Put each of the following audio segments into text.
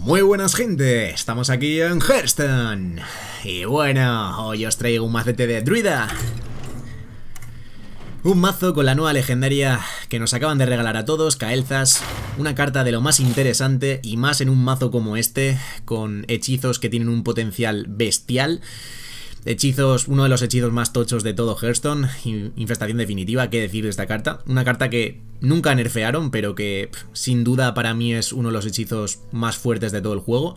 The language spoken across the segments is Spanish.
Muy buenas gente, estamos aquí en Hearthstone. Y bueno, hoy os traigo un macete de druida. Un mazo con la nueva legendaria que nos acaban de regalar a todos, Kael'thas. Una carta de lo más interesante y más en un mazo como este, con hechizos que tienen un potencial bestial. Hechizos, uno de los hechizos más tochos de todo Hearthstone, infestación definitiva, qué decir de esta carta. Una carta que nunca nerfearon, pero que sin duda para mí es uno de los hechizos más fuertes de todo el juego.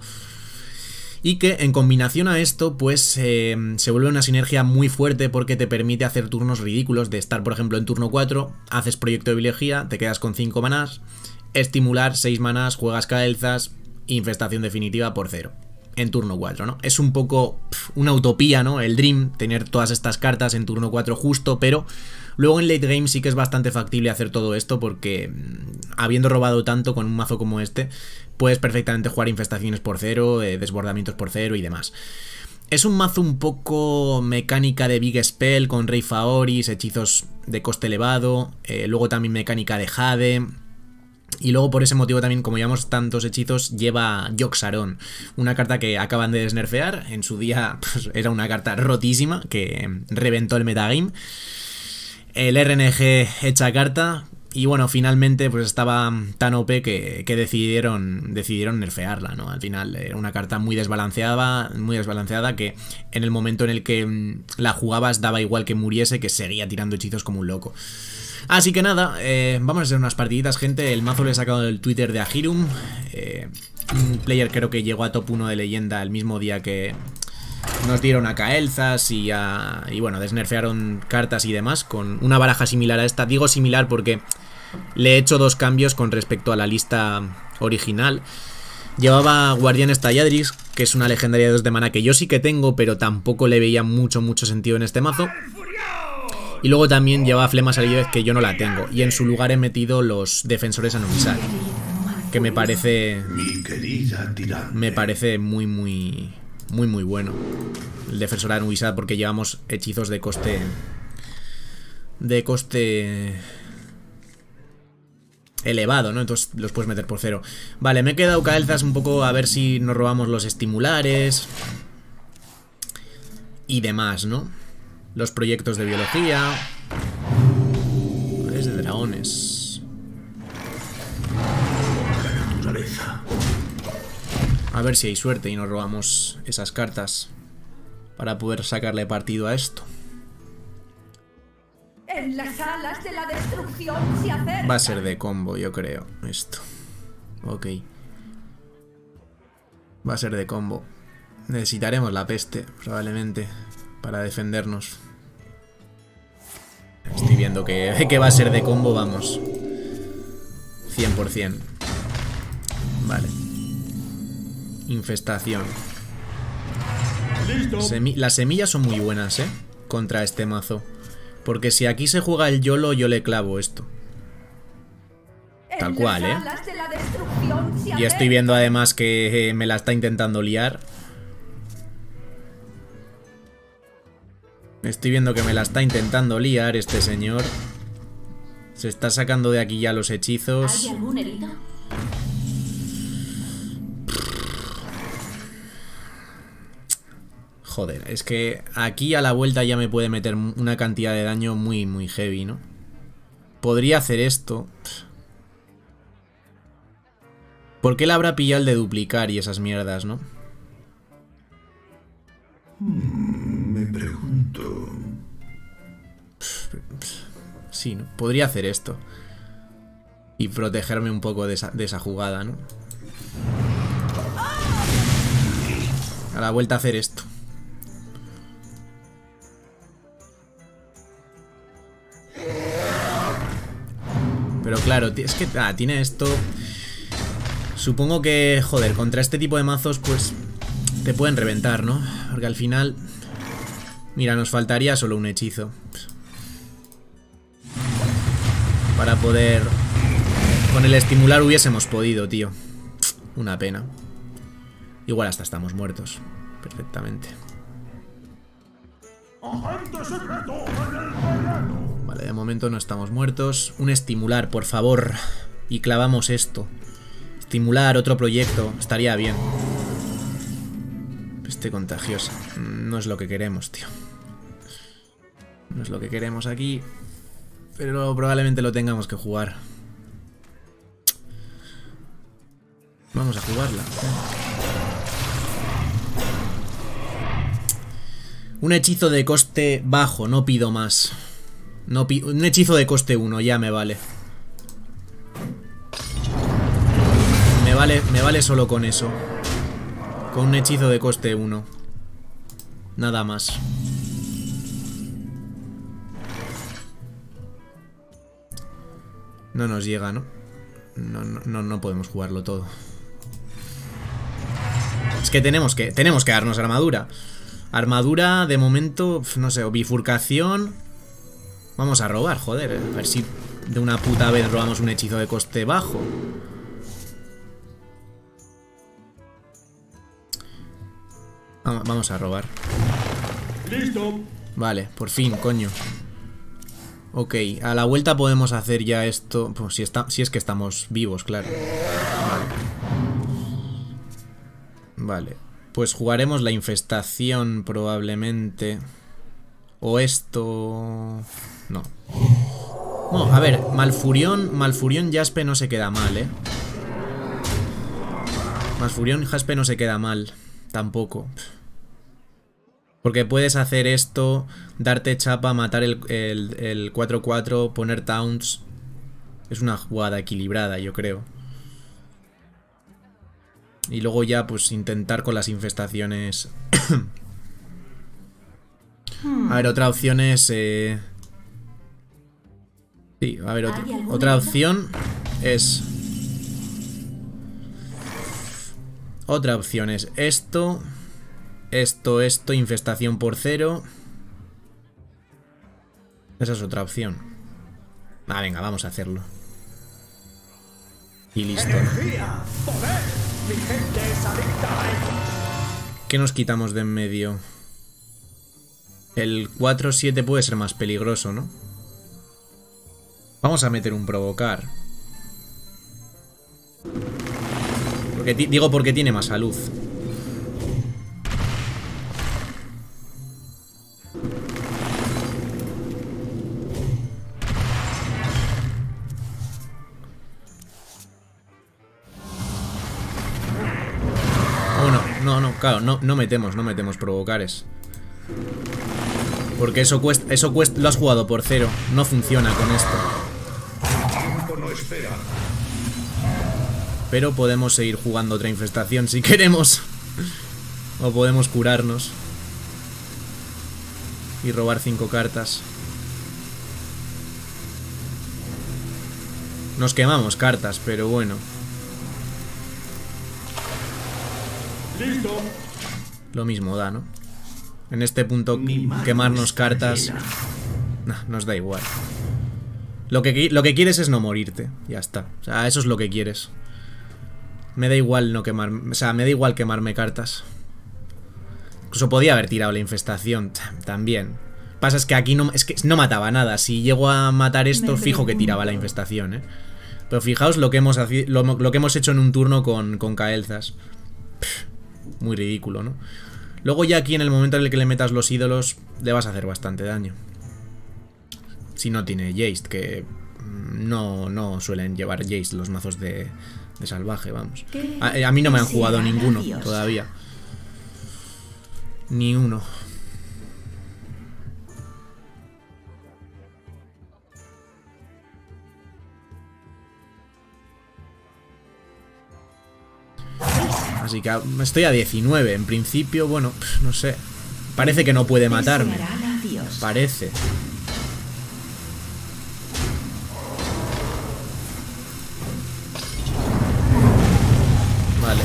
Y que en combinación a esto, pues se vuelve una sinergia muy fuerte porque te permite hacer turnos ridículos de estar, por ejemplo, en turno 4, haces proyecto de biología, te quedas con 5 manás, estimular 6 manás, juegas Kael'thas, infestación definitiva por 0. En turno 4, ¿no? Es un poco una utopía, ¿no? El dream, tener todas estas cartas en turno 4 justo, pero luego en late game sí que es bastante factible hacer todo esto porque habiendo robado tanto con un mazo como este, puedes perfectamente jugar infestaciones por 0, desbordamientos por 0 y demás. Es un mazo un poco mecánica de Big Spell con Rey Faoris, hechizos de coste elevado, luego también mecánica de Jade. Y luego por ese motivo también, como llevamos tantos hechizos, lleva Yogg-Saron, una carta que acaban de desnerfear. En su día pues, era una carta rotísima que reventó el metagame. El RNG hecha carta. Y bueno, finalmente pues estaba tan OP que decidieron nerfearla, ¿no? Al final era una carta muy desbalanceada que en el momento en el que la jugabas daba igual que muriese, que seguía tirando hechizos como un loco. Así que nada, vamos a hacer unas partiditas, gente. El mazo le he sacado del Twitter de Ahirum. Un player creo que llegó a top 1 de leyenda el mismo día que nos dieron a Kael'thas y bueno, desnerfearon cartas y demás con una baraja similar a esta. Digo similar porque le he hecho 2 cambios con respecto a la lista original. Llevaba Guardián Stalladrix, que es una legendaria de 2 de mana que yo sí que tengo, pero tampoco le veía mucho sentido en este mazo. Y luego también llevaba Flema Salidez, que yo no la tengo. Y en su lugar he metido los Defensores Anuvisal, que me parece muy bueno el Defensor Anuvisal, porque llevamos hechizos de coste elevado, ¿no? Entonces los puedes meter por 0. Vale, me he quedado Kael'thas un poco a ver si nos robamos los estimulares y demás, ¿no? Los proyectos de biología. Es de dragones. A ver si hay suerte y nos robamos esas cartas para poder sacarle partido a esto. En las alas de la destrucción se acerca. Va a ser de combo, yo creo, esto. Ok. Va a ser de combo. Necesitaremos la peste, probablemente, para defendernos. Estoy viendo que va a ser de combo, vamos. 100%. Vale. Infestación. Las semillas son muy buenas, contra este mazo. Porque si aquí se juega el YOLO, yo le clavo esto. Tal cual, Y estoy viendo además que me la está intentando liar. Estoy viendo que me la está intentando liar este señor. Se está sacando de aquí ya los hechizos. ¿Hay algún herido? Joder, es que aquí a la vuelta ya me puede meter una cantidad de daño muy heavy, ¿no? Podría hacer esto. ¿Por qué le habrá pillado el de duplicar y esas mierdas, no? Me pregunto. Sí, ¿no? Podría hacer esto y protegerme un poco de esa jugada, ¿no? A la vuelta a hacer esto. Pero claro, es que tiene esto. Supongo que, joder, contra este tipo de mazos pues te pueden reventar, ¿no? Porque al final, mira, nos faltaría solo un hechizo para poder. Con el estimular hubiésemos podido, tío. Una pena. Igual hasta estamos muertos. Perfectamente. Vale, de momento no estamos muertos. Un estimular, por favor. Y clavamos esto. Estimular otro proyecto. Estaría bien. Peste contagiosa. No es lo que queremos, tío. No es lo que queremos aquí. Pero probablemente lo tengamos que jugar. Vamos a jugarla. Un hechizo de coste bajo, no pido más. Un hechizo de coste 1, ya me vale. Me vale solo con eso. Con un hechizo de coste 1. Nada más. No nos llega, ¿no? No podemos jugarlo todo. Es que tenemos que darnos armadura. Armadura, de momento, no sé, o bifurcación. Vamos a robar, joder. A ver si de una puta vez robamos un hechizo de coste bajo. Vamos a robar. ¡Listo! Vale, por fin, coño. Ok, a la vuelta podemos hacer ya esto. Pues si es que estamos vivos, claro. Vale. Pues jugaremos la infestación probablemente. O esto... No. Bueno, a ver, Malfurión Jaspe no se queda mal, ¿eh? Malfurión Jaspe no se queda mal. Tampoco. Porque puedes hacer esto, darte chapa, matar el 4-4, poner taunts. Es una jugada equilibrada, yo creo. Y luego ya, pues, intentar con las infestaciones. A ver, otra opción es... Sí, a ver, otra opción es... Otra opción es esto... Esto, infestación por 0. Esa es otra opción. Ah, venga, vamos a hacerlo. Y listo. ¡Energía! ¡Poder! ¡Mi gente es adicta a ello! ¿Qué nos quitamos de en medio? El 4-7 puede ser más peligroso, ¿no? Vamos a meter un provocar. Digo porque tiene más salud. Claro, no metemos provocares. Porque eso cuesta, lo has jugado por 0. No funciona con esto. Pero podemos seguir jugando otra infestación si queremos. O podemos curarnos y robar 5 cartas. Nos quemamos cartas, pero bueno. ¡Listo! Lo mismo da, ¿no? En este punto quemarnos cartas nos da igual. Lo que quieres es no morirte. Ya está. O sea, eso es lo que quieres. Me da igual no quemarme. O sea, me da igual quemarme cartas. Incluso podía haber tirado la infestación también. Pasa es que aquí es que no mataba nada. Si llego a matar esto, fijo que tiraba la infestación, ¿eh? Pero fijaos lo que hemos hecho en un turno con Kael'thas. Muy ridículo, ¿no? Luego ya aquí en el momento en el que le metas los ídolos le vas a hacer bastante daño. Si no tiene Jace, que no suelen llevar Jace los mazos de salvaje, vamos. A mí no me han jugado ninguno todavía. Ni uno. Así que estoy a 19. En principio, bueno, no sé. Parece que no puede matarme. Parece. Vale.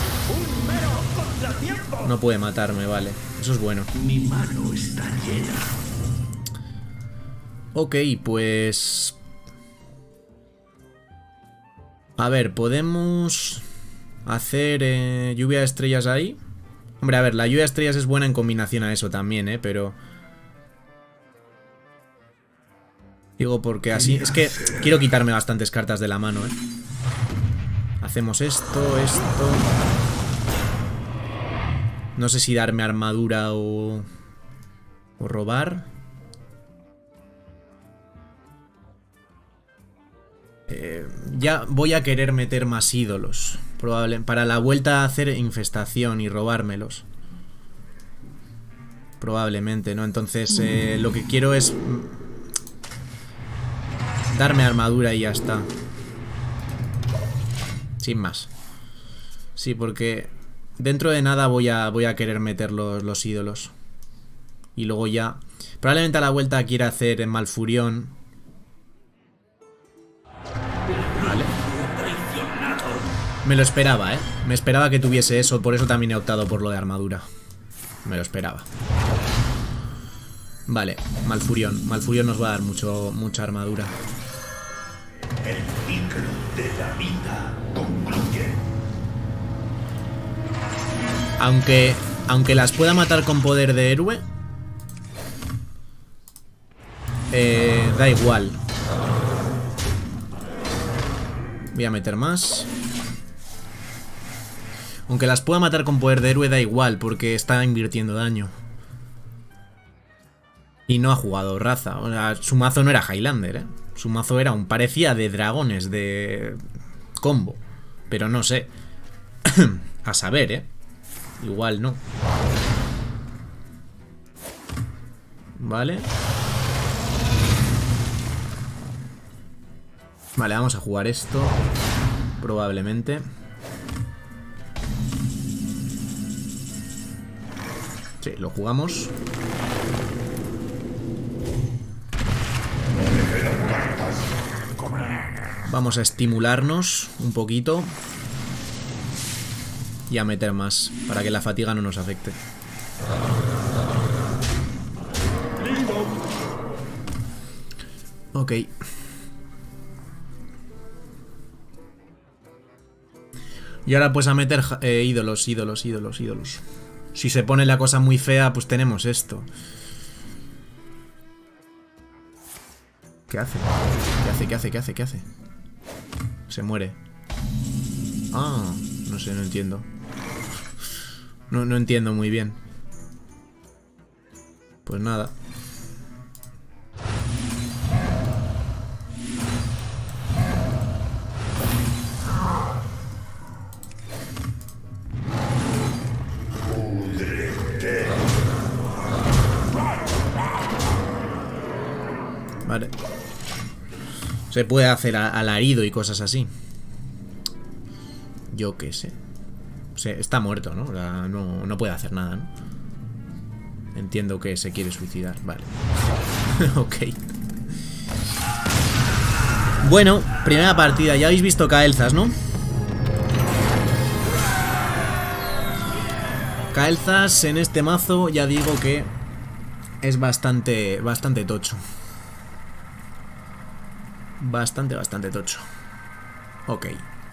No puede matarme, vale. Eso es bueno. Mi mano está llena. Ok, pues... A ver, podemos... hacer lluvia de estrellas ahí. Hombre, a ver, la lluvia de estrellas es buena en combinación a eso también, pero... Digo porque así... Es que quiero quitarme bastantes cartas de la mano, Hacemos esto. No sé si darme armadura o robar. Ya voy a querer meter más ídolos. Probablemente para la vuelta a hacer infestación y robármelos. Probablemente, ¿no? Entonces lo que quiero es darme armadura y ya está. Sin más. Sí, porque dentro de nada voy a querer meter los ídolos. Y luego ya... Probablemente a la vuelta quiera hacer Malfurión. Vale. Me lo esperaba, ¿eh? Me esperaba que tuviese eso. Por eso también he optado por lo de armadura. Me lo esperaba. Vale, Malfurión. Malfurión nos va a dar mucha armadura. El ciclo de la vida concluye. Aunque las pueda matar con poder de héroe, da igual. Voy a meter más. Aunque las pueda matar con poder de héroe, da igual, porque está invirtiendo daño. Y no ha jugado raza. O sea, su mazo no era Highlander, ¿eh? Su mazo era parecía de dragones, de combo. Pero no sé. A saber, ¿eh? Igual no. Vale. Vale, vamos a jugar esto. Probablemente. Sí, lo jugamos. Vamos a estimularnos un poquito. Y a meter más, para que la fatiga no nos afecte. Ok. Y ahora pues a meter ídolos. Si se pone la cosa muy fea, pues tenemos esto. ¿Qué hace? ¿Qué hace? Se muere. Ah, no sé, no entiendo. No entiendo muy bien. Pues nada. Vale. Se puede hacer alarido y cosas así. Yo qué sé. O sea, está muerto, ¿no? O sea, no puede hacer nada, ¿no? Entiendo que se quiere suicidar. Vale. Ok. Bueno, primera partida. Ya habéis visto Kael'thas, ¿no? Kael'thas en este mazo ya digo que es bastante tocho. Bastante tocho. Ok.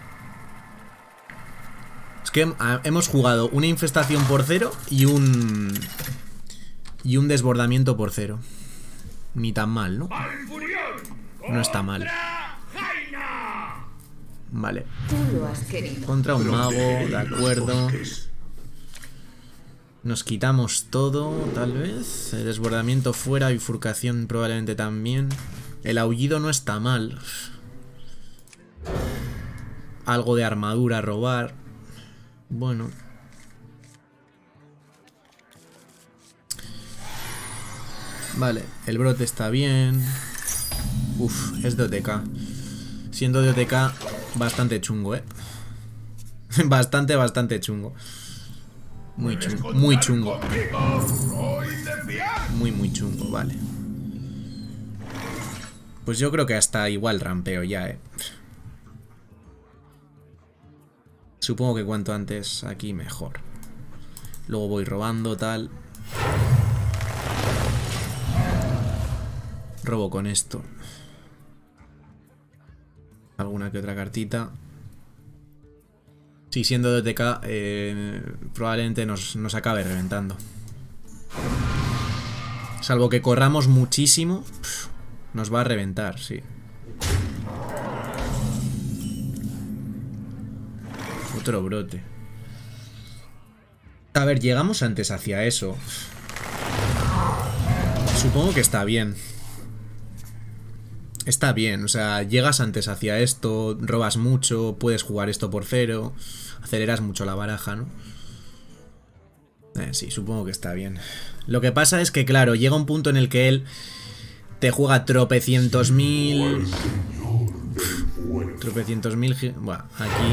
Es que hemos jugado una infestación por 0 y un desbordamiento por 0. Ni tan mal, ¿no? No está mal. Vale. Contra un mago, de acuerdo. Nos quitamos todo, tal vez. El desbordamiento fuera, bifurcación probablemente también. El aullido no está mal. Algo de armadura a robar. Bueno. Vale, el brote está bien. Uf, es de OTK. Siendo de OTK, bastante chungo, Bastante chungo. Muy chungo, muy chungo. Muy chungo, vale. Pues yo creo que hasta igual rampeo ya, Supongo que cuanto antes aquí mejor. Luego voy robando, tal. Robo con esto. Alguna que otra cartita. Sí, siendo de OTK, probablemente nos acabe reventando. Salvo que corramos muchísimo, nos va a reventar, sí. Otro brote. A ver, llegamos antes hacia eso. Supongo que está bien. Está bien, o sea, llegas antes hacia esto, robas mucho, puedes jugar esto por 0, aceleras mucho la baraja, ¿no? Sí, supongo que está bien. Lo que pasa es que, claro, llega un punto en el que él te juega tropecientos mil... Bueno, aquí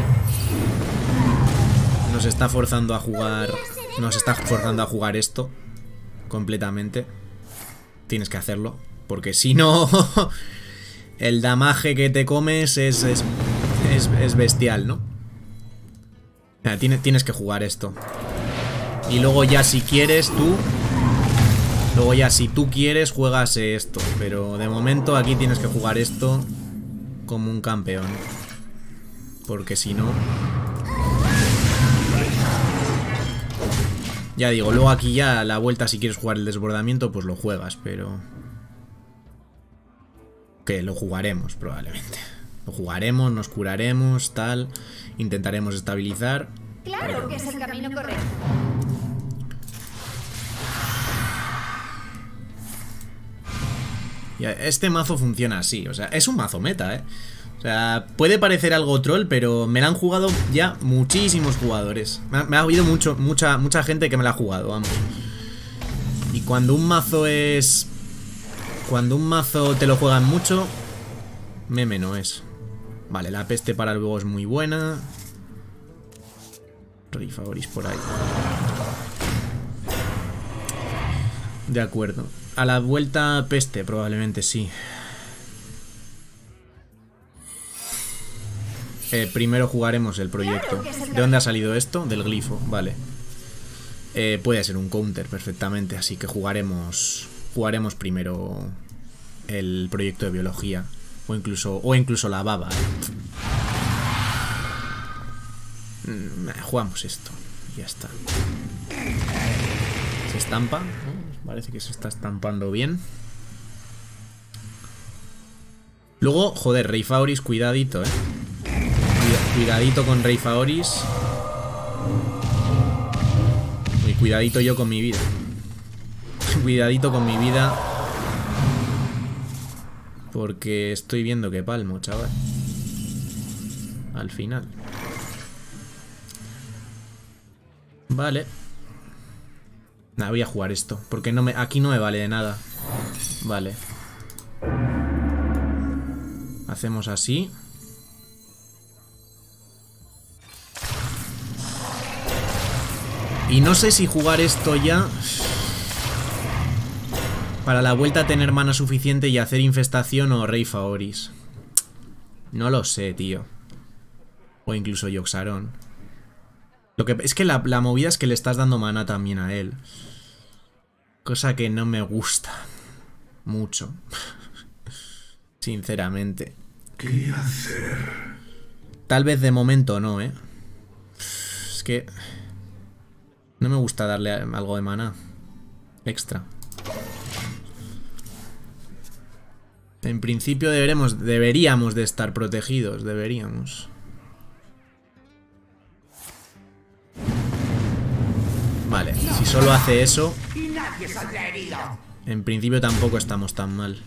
nos está forzando a jugar... Nos está forzando a jugar esto completamente. Tienes que hacerlo, porque si no... El damage que te comes es bestial, ¿no? O sea, tienes que jugar esto. Y luego ya si quieres tú... Luego ya si tú quieres juegas esto. Pero de momento aquí tienes que jugar esto como un campeón. Porque si no... Ya digo, luego aquí ya la vuelta si quieres jugar el desbordamiento pues lo juegas, pero... Que lo jugaremos probablemente. Lo jugaremos, nos curaremos, tal. Intentaremos estabilizar. Claro que es el camino correcto. Ya, este mazo funciona así, o sea, es un mazo meta, ¿eh? O sea, puede parecer algo troll, pero me la han jugado ya muchísimos jugadores. Me ha habido mucha gente que me la ha jugado, vamos. Y cuando un mazo es... Cuando un mazo te lo juegan mucho, meme no es. Vale, la peste para luego es muy buena. Rey Favoris por ahí. De acuerdo. A la vuelta peste, probablemente sí. Primero jugaremos el proyecto. ¿De dónde ha salido esto? Del glifo, vale. Puede ser un counter perfectamente, así que jugaremos primero el proyecto de biología. O incluso la baba. Jugamos esto. Ya está. Se estampa, ¿no? Parece que se está estampando bien. Luego, joder, Rey Favoris, cuidadito, Cuidadito con Rey Favoris. Muy cuidadito yo con mi vida. Cuidadito con mi vida. Porque estoy viendo que palmo, chaval. Al final. Vale. Nah, voy a jugar esto. Porque aquí no me vale de nada. Vale. Hacemos así. Y no sé si jugar esto ya... Para la vuelta tener mana suficiente y hacer infestación o Rey Favoris. No lo sé, tío. O incluso Yoxaron. Lo que es que la movida es que le estás dando mana también a él. Cosa que no me gusta mucho. Sinceramente. ¿Qué hacer? Tal vez de momento no, ¿eh? Es que... No me gusta darle algo de mana extra. En principio deberíamos de estar protegidos. Deberíamos. Vale, si solo hace eso... En principio tampoco estamos tan mal.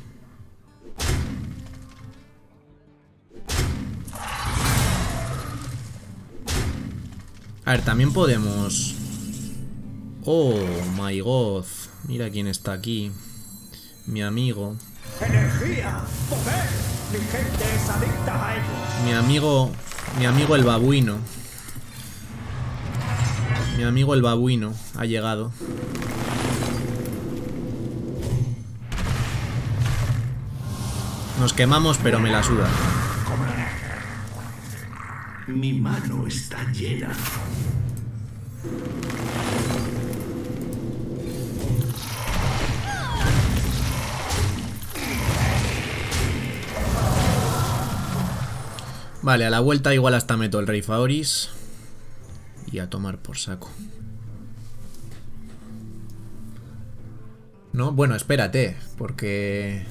A ver, también podemos... Oh my god. Mira quién está aquí. Mi amigo. ¡Energía! ¡Poder! ¡Mi gente es adicta a ellos! Mi amigo el babuino. Mi amigo el babuino ha llegado. Nos quemamos, pero me la suda. Mi mano está llena. Vale, a la vuelta igual hasta meto el Rey Favoris. Y a tomar por saco. No, bueno, espérate. Porque...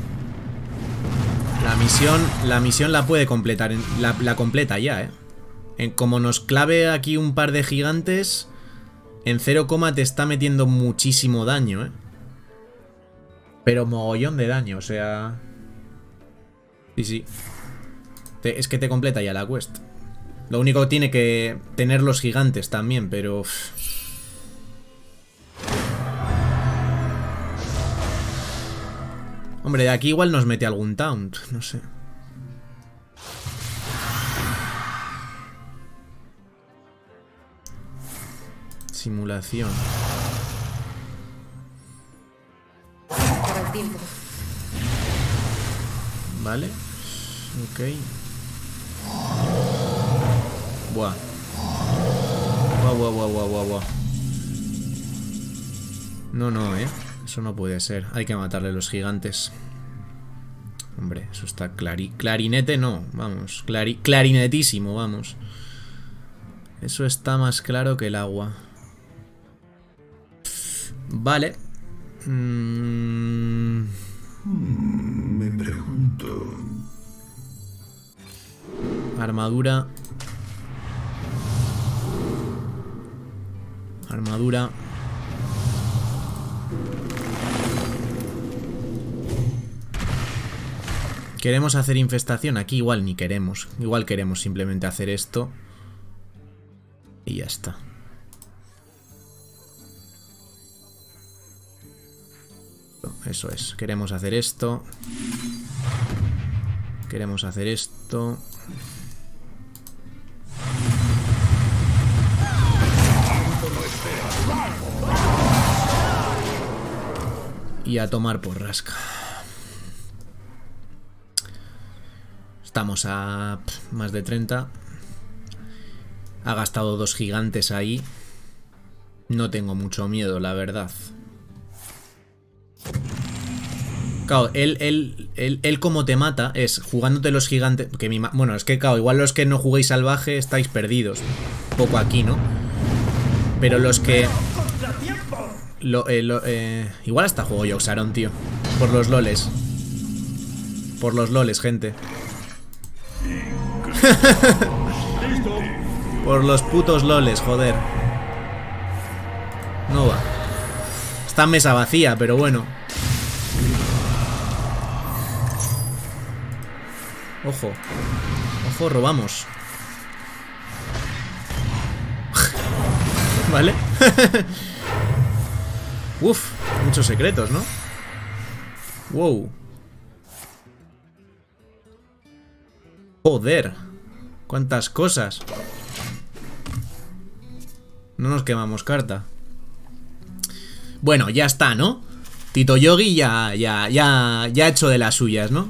La misión la puede completar. La completa ya, Como nos clave aquí un par de gigantes, en 0, te está metiendo muchísimo daño, ¿eh? Pero mogollón de daño, o sea... Sí, sí. Es que te completa ya la quest. Lo único que tiene que tener los gigantes también, pero... Hombre, de aquí igual nos mete algún taunt, no sé. Simulación. Vale. Ok. Buah. Buah. No, eso no puede ser. Hay que matarle los gigantes. Hombre, eso está clarinete no, vamos. Clarinetísimo, vamos. Eso está más claro que el agua. Vale. Me pregunto... Armadura. ¿Queremos hacer infestación? Aquí igual ni queremos. Igual queremos simplemente hacer esto. Y ya está. Eso es. Queremos hacer esto. Queremos hacer esto. Y a tomar por rasca. Estamos a más de 30. Ha gastado 2 gigantes ahí. No tengo mucho miedo, la verdad. Claro, él como te mata es jugándote los gigantes. Bueno, es que claro, igual los que no juguéis salvaje estáis perdidos. Un poco aquí, ¿no? Pero los que... igual hasta juego Yogg-Saron, tío. Por los loles. Por los loles, gente. Por los putos loles, joder. No va. Está en mesa vacía, pero bueno. Ojo. Ojo, robamos. ¿Vale? Uf, muchos secretos, ¿no? Wow. Joder. Cuántas cosas. No nos quemamos carta. Bueno, ya está, ¿no? Tito Yogi ya ha hecho de las suyas, ¿no?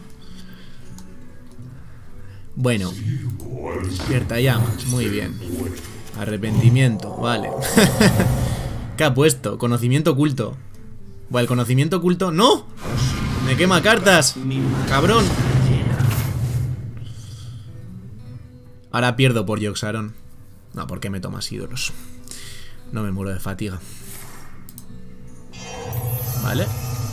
Bueno. Despierta llamas, muy bien. Arrepentimiento, vale. ¿Qué ha puesto? Conocimiento oculto. Bueno, el conocimiento oculto... ¡No! ¡Me quema cartas! ¡Cabrón! Ahora pierdo por Yogg-Saron. No, ¿por qué me tomas ídolos? No me muero de fatiga. Vale.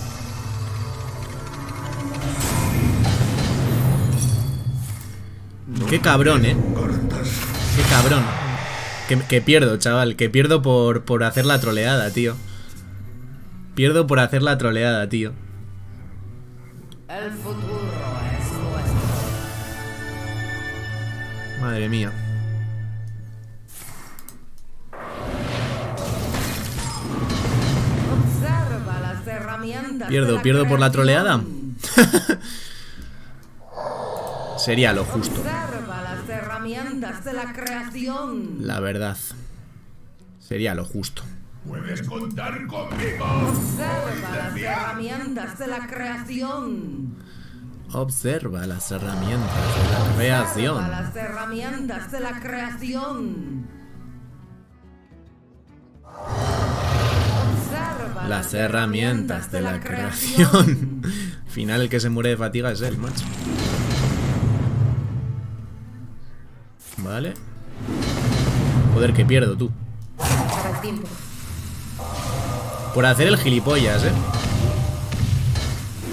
Qué cabrón, ¿eh? Qué cabrón. Que pierdo, chaval. Que pierdo por hacer la troleada, tío. Pierdo por hacer la troleada, tío. El futuro es nuestro. Madre mía. Observa las herramientas. Pierdo por la troleada. Sería lo justo. Observa las herramientas de la creación. La verdad. Sería lo justo. Puedes contar conmigo. Observa las herramientas de la creación. Observa las herramientas de la creación. Observa las herramientas de la creación. Observa Las herramientas de la creación. Al final el que se muere de fatiga es él, macho. Vale. Joder, que pierdo, tú. Para el tiempo. Por hacer el gilipollas,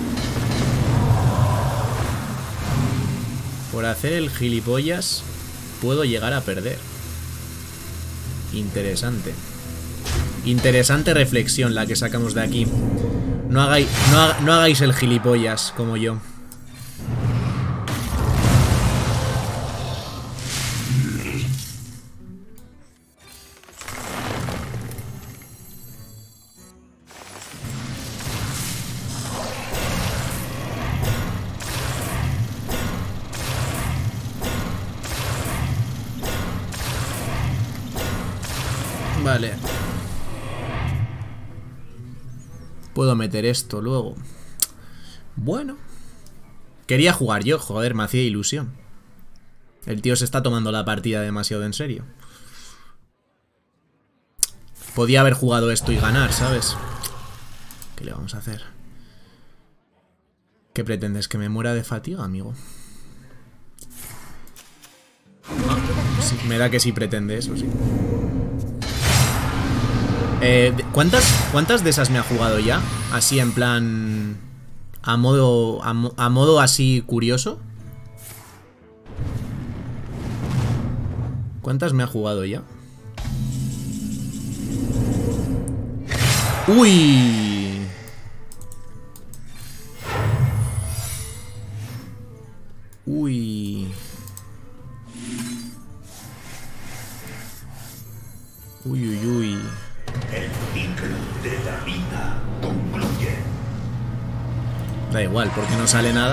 Por hacer el gilipollas. puedo llegar a perder. Interesante. Interesante reflexión la que sacamos de aquí. No hagáis el gilipollas como yo. Vale. Puedo meter esto luego. Bueno. Quería jugar yo, joder, me hacía ilusión. El tío se está tomando la partida demasiado en serio. Podía haber jugado esto y ganar, ¿sabes? ¿Qué le vamos a hacer? ¿Qué pretendes? ¿Que me muera de fatiga, amigo? Ah, sí, me da que sí pretende eso, sí. ¿Cuántas de esas me ha jugado ya? Así en plan... A modo así curioso. ¿Cuántas me ha jugado ya? ¡Uy! ¡Uy! ¡Uy, uy, uy! El ciclo de la vida concluye. Da igual, porque no sale nada.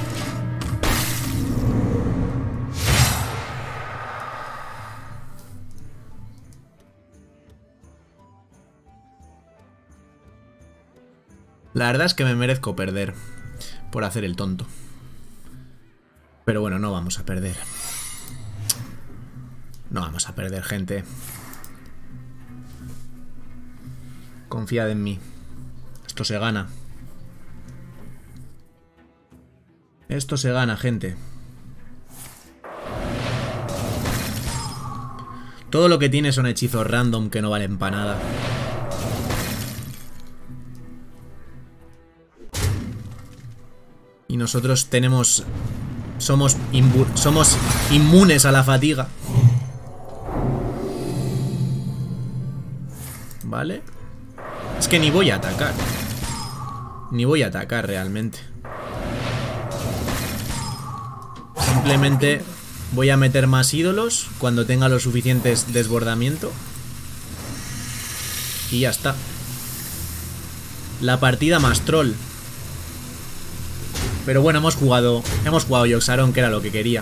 La verdad es que me merezco perder por hacer el tonto. Pero bueno, no vamos a perder. No vamos a perder, gente. Confiad en mí. Esto se gana. Esto se gana, gente. Todo lo que tiene son hechizos random que no valen para nada. Y nosotros tenemos... Somos inmunes a la fatiga. ¿Vale? Es que ni voy a atacar. Ni voy a atacar realmente. Simplemente voy a meter más ídolos cuando tenga los suficientes desbordamiento. Y ya está. La partida más troll. Pero bueno, hemos jugado Yogg-Saron, que era lo que quería.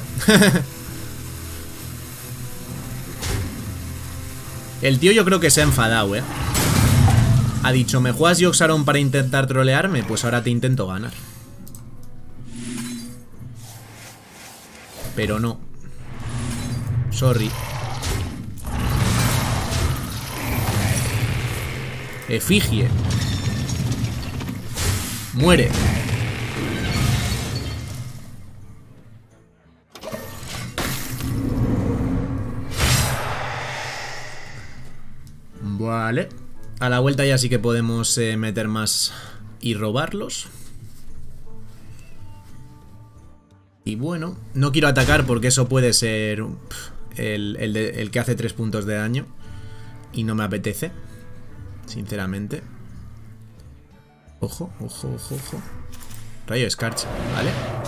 El tío yo creo que se ha enfadado, ¿eh? Ha dicho, ¿me juegas Yogg-Saron para intentar trolearme? Pues ahora te intento ganar. Pero no. Sorry. Efigie. Muere. Vale. A la vuelta ya sí que podemos meter más y robarlos. Y bueno, no quiero atacar porque eso puede ser el que hace 3 puntos de daño. Y no me apetece, sinceramente. Ojo, ojo, ojo, ojo. Rayo escarcha, ¿vale?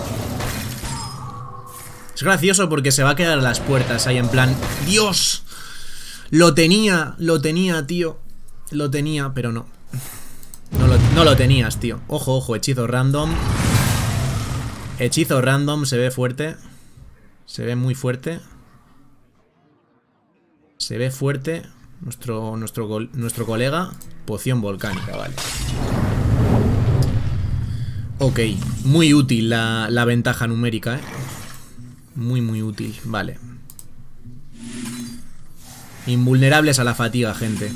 Es gracioso porque se va a quedar a las puertas ahí en plan... ¡Dios! Lo tenía, tío. Lo tenía, pero no. No lo tenías, tío. Ojo, ojo, hechizo random. Hechizo random, se ve fuerte. Se ve muy fuerte. Se ve fuerte. Nuestro colega. Poción volcánica, vale. Ok, muy útil la ventaja numérica, Muy, muy útil, vale. Invulnerables a la fatiga, gente.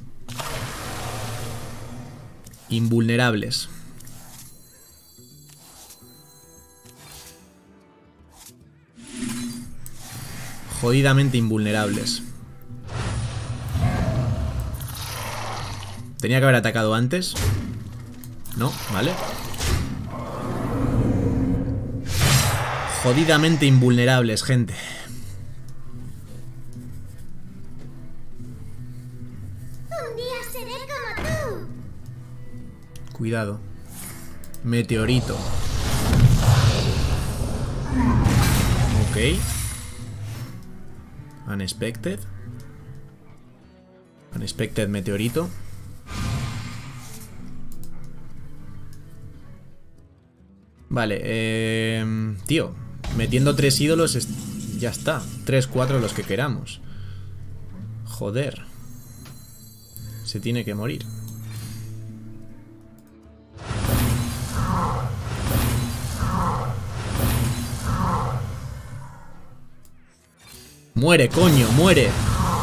Invulnerables. Jodidamente invulnerables. Tenía que haber atacado antes. No, vale. Jodidamente invulnerables, gente. Un día seré como tú. Cuidado. Meteorito. Ok. Unexpected. Unexpected meteorito. Vale, tío, metiendo 3 ídolos ya está. 3, 4 los que queramos. Joder. Se tiene que morir. Muere, coño, muere.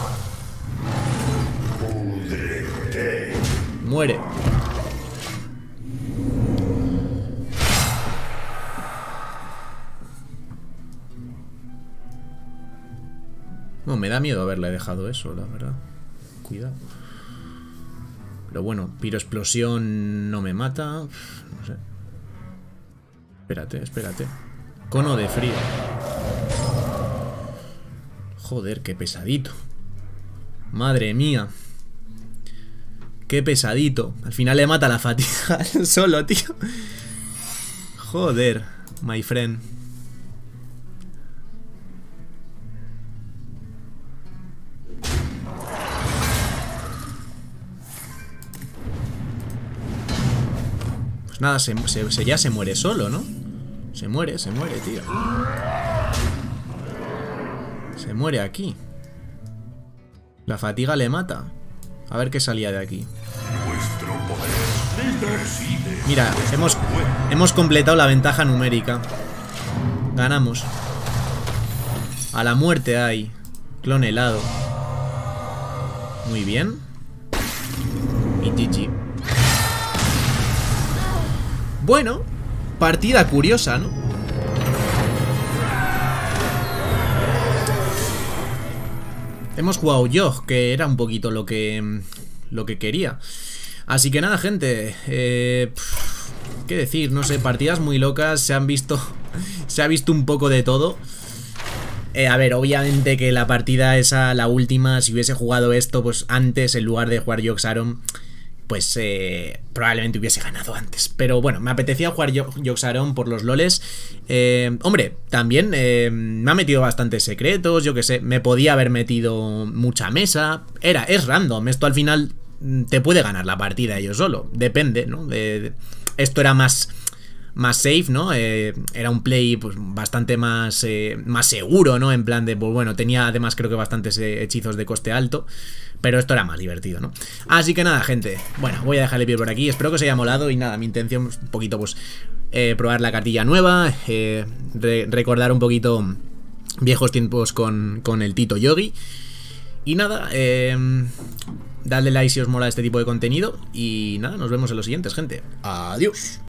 Muere. No, me da miedo haberle dejado eso, la verdad. Cuidado. Pero bueno, piroexplosión no me mata. No sé. Espérate, espérate. Cono de frío. Joder, qué pesadito. Madre mía. Qué pesadito. Al final le mata la fatiga solo, tío. Joder, my friend. Pues nada, ya se muere solo, ¿no? Se muere, tío. Se muere aquí. La fatiga le mata. A ver qué salía de aquí. Mira, hemos completado la ventaja numérica. Ganamos. A la muerte hay. Clon helado. Muy bien. Y GG. Bueno, partida curiosa, ¿no? Hemos jugado yo, que era un poquito lo que quería. Así que nada, gente. ¿Qué decir? No sé, partidas muy locas. Se ha visto un poco de todo. A ver, obviamente que la partida esa, la última, si hubiese jugado esto pues antes en lugar de jugar Yogg-Saron, pues probablemente hubiese ganado antes. Pero bueno, me apetecía jugar Yogg-Saron por los loles. Hombre, también me ha metido bastantes secretos, yo que sé. Me podía haber metido mucha mesa. Es random, esto al final te puede ganar la partida yo solo. Depende, ¿no? Esto era más safe, ¿no? Era un play pues bastante más seguro, ¿no? En plan de, pues bueno, tenía además creo que bastantes hechizos de coste alto. Pero esto era más divertido, ¿no? Así que nada, gente. Bueno, voy a dejar el vídeo por aquí. Espero que os haya molado. Y nada, mi intención es un poquito, pues, probar la cartilla nueva. Recordar un poquito viejos tiempos con el Tito Yogi. Y nada, dadle like si os mola este tipo de contenido. Y nada, nos vemos en los siguientes, gente. Adiós.